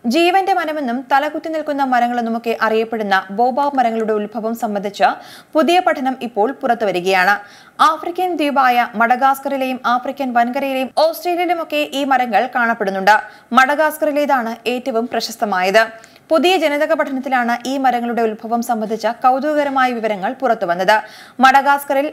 ജീവന്റെ മരമെന്നും തലകുത്തി നിൽക്കുന്ന മരങ്ങളെന്നുമൊക്കെ അറിയപ്പെടുന്ന ബോബാബ് മരങ്ങളുടെ ഉത്ഭവം സംബന്ധിച്ച് പുതിയ പഠനം ഇപ്പോൾ പുറത്തുവരികയാണ്. ആഫ്രിക്കൻ ദ്വീപായ മഡഗാസ്കറിലെയും ആഫ്രിക്കൻ വൻകരയിലെയും ഓസ്ട്രേലിയയിലുമൊക്കെ ഈ മരങ്ങൾ കാണപ്പെടുന്നുണ്ട്. മഡഗാസ്കറിലേതാണ് ഏറ്റവും പ്രശസ്തമായത്. പുതിയ ജനിതക പഠനത്തിലാണ് ഈ മരങ്ങളുടെ ഉത്ഭവം സംബന്ധിച്ച കൗതുകകരമായ വിവരങ്ങൾ പുറത്തുവന്നത്. മഡഗാസ്കറിൽ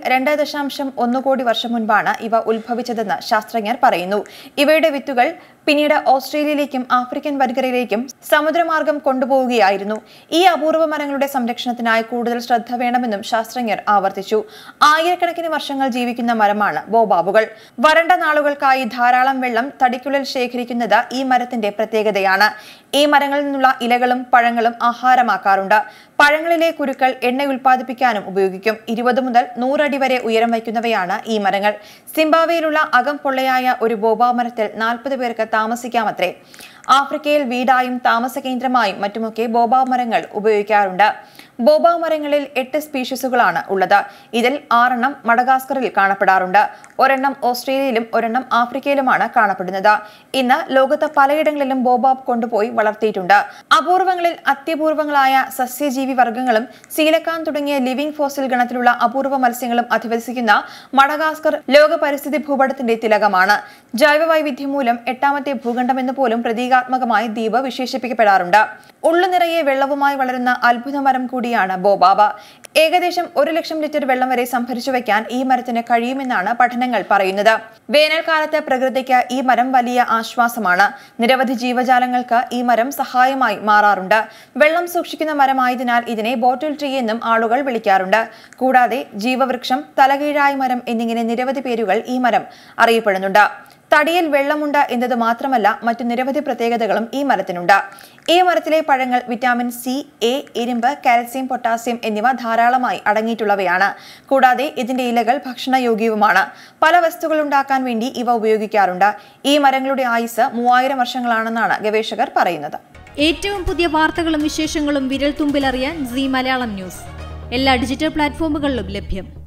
2.1 കോടി വർഷം മുൻപാണ് ഇവ ഉത്ഭവിച്ചതെന്ന് ശാസ്ത്രജ്ഞർ പറയുന്നു. ഇവയുടെ വിത്തുകൾ പിന്നീട് ഓസ്ട്രേലിയയിലേക്കും ആഫ്രിക്കൻ വൻകരയിലേക്കും സമുദ്രമാർഗം കൊണ്ടുപോവുകയായിരുന്നു. ഈ അപൂർവ മരങ്ങളുടെ സംരക്ഷണത്തിനായി കൂടുതൽ ശ്രദ്ധ വേണമെന്നും ശാസ്ത്രജ്ഞർ ആവർത്തിച്ചു. ആയിരക്കണക്കിന് വർഷങ്ങൾ ജീവിക്കുന്ന മരമാണ് ബോബാബുകൾ. വരണ്ട നാളുകൾക്കായി ധാരാളം വെള്ളം തടിക്കുള്ളിൽ ശേഖരിക്കുന്നത് ഈ മരത്തിന്റെ പ്രത്യേകതയാണ്. ഈ മരങ്ങളിൽ നിന്നുള്ള ഇലകളും പഴങ്ങളും ആഹാരമാക്കാറുണ്ട്. പഴങ്ങളിലെ കുരുക്കൾ എണ്ണ ഉൽപ്പാദിപ്പിക്കാനും ഉപയോഗിക്കും. 20 മുതൽ 100 അടി വരെ ഉയരം വയ്ക്കുന്നവയാണ് ഈ മരങ്ങൾ. സിംബാബ്വേയിലുള്ള അകം പൊള്ളയായ ഒരു ബോബാബ് മരത്തിൽ 40 പേർക്ക് താമസിക്കാമത്രേ. ആഫ്രിക്കയിൽ വീടായും താമസ കേന്ദ്രമായും മറ്റുമൊക്കെ ബോബാബ് മരങ്ങൾ ഉപയോഗിക്കാറുണ്ട്. ബോബാബ് മരങ്ങളിൽ 8 സ്പീഷീസുകളാണ് ഉള്ളത്. ഇതിൽ 6 മഡഗാസ്കറിൽ കാണപ്പെടാറുണ്ട്. ഒരെണ്ണം ഓസ്ട്രേലിയയിലും ഒരെണ്ണം ആഫ്രിക്കയിലുമാണ് കാണപ്പെടുന്നത്. ഇന്ന് ലോകത്ത് പലയിടങ്ങളിലും ബോബാബ് കൊണ്ടുപോയി വളർത്തിയിട്ടുണ്ട്. അപൂർവങ്ങളിൽ അത്യപൂർവങ്ങളായ സസ്യജീവി വർഗ്ഗങ്ങളും സീലക്കാൻ തുടങ്ങിയ ലിവിംഗ് ഫോസിൽ ഗണത്തിലുള്ള അപൂർവ മത്സ്യങ്ങളും അധിവസിക്കുന്ന മഡഗാസ്കർ ലോക പരിസ്ഥിതി ഭൂപടത്തിന്റെ തിലകമാണ്. ജൈവവൈവിധ്യം മൂലം 8ാമത്തെ ഭൂഖണ്ഡമെന്ന് പോലും പ്രതീകാത്മകമായി ദ്വീപ് വിശേഷിപ്പിക്കപ്പെടാറുണ്ട്. ഉള്ളു നിറയെ വെള്ളവുമായി വളരുന്ന അത്ഭുത മരം കൂടിയാണ് ബോബാബ്. ഏകദേശം 1 ലക്ഷം ലിറ്റർ വെള്ളം വരെ സംഭരിച്ചു വയ്ക്കാൻ ഈ മരത്തിന് കഴിയുമെന്നാണ് പഠനങ്ങൾ പറയുന്നത്. വേനൽക്കാലത്ത് പ്രകൃതിക്ക് ഈ മരം വലിയ ആശ്വാസമാണ്. നിരവധി ജീവജാലങ്ങൾക്ക് ഈ മരം സഹായമായി മാറാറുണ്ട്. വെള്ളം സൂക്ഷിക്കുന്ന മരമായതിനാൽ ഇതിനെ ബോട്ടിൽ ട്രീ എന്നും ആളുകൾ വിളിക്കാറുണ്ട്. കൂടാതെ ജീവവൃക്ഷം, തലകീഴായ മരം എന്നിങ്ങനെ നിരവധി പേരുകൾ ഈ മരം അറിയപ്പെടുന്നുണ്ട്. തടിയിൽ വെള്ളമുണ്ട് എന്നത് മാത്രമല്ല, മറ്റു നിരവധി പ്രത്യേകതകളും ഈ മരത്തിനുണ്ട്. ഈ മരത്തിലെ പഴങ്ങൾ വിറ്റാമിൻ സി, എ, ഇരുമ്പ്, കാൽസ്യം, പൊട്ടാസ്യം എന്നിവ ധാരാളമായി അടങ്ങിയിട്ടുള്ളവയാണ്. കൂടാതെ ഇതിന്റെ ഇലകൾ ഭക്ഷണയോഗ്യവുമാണ്. പല വസ്തുക്കൾ ഉണ്ടാക്കാൻ വേണ്ടി ഇവ ഉപയോഗിക്കാറുണ്ട്. ഈ മരങ്ങളുടെ ആയുസ് 3000 വർഷങ്ങളാണെന്നാണ് ഗവേഷകർ പറയുന്നത്. ഏറ്റവും പുതിയ വാർത്തകളും വിശേഷങ്ങളും വിരൽ തുമ്പിലറിയാൻ സീ മലയാളം ന്യൂസ് എല്ലാ ഡിജിറ്റൽ പ്ലാറ്റ്ഫോമുകളിലും ലഭ്യം.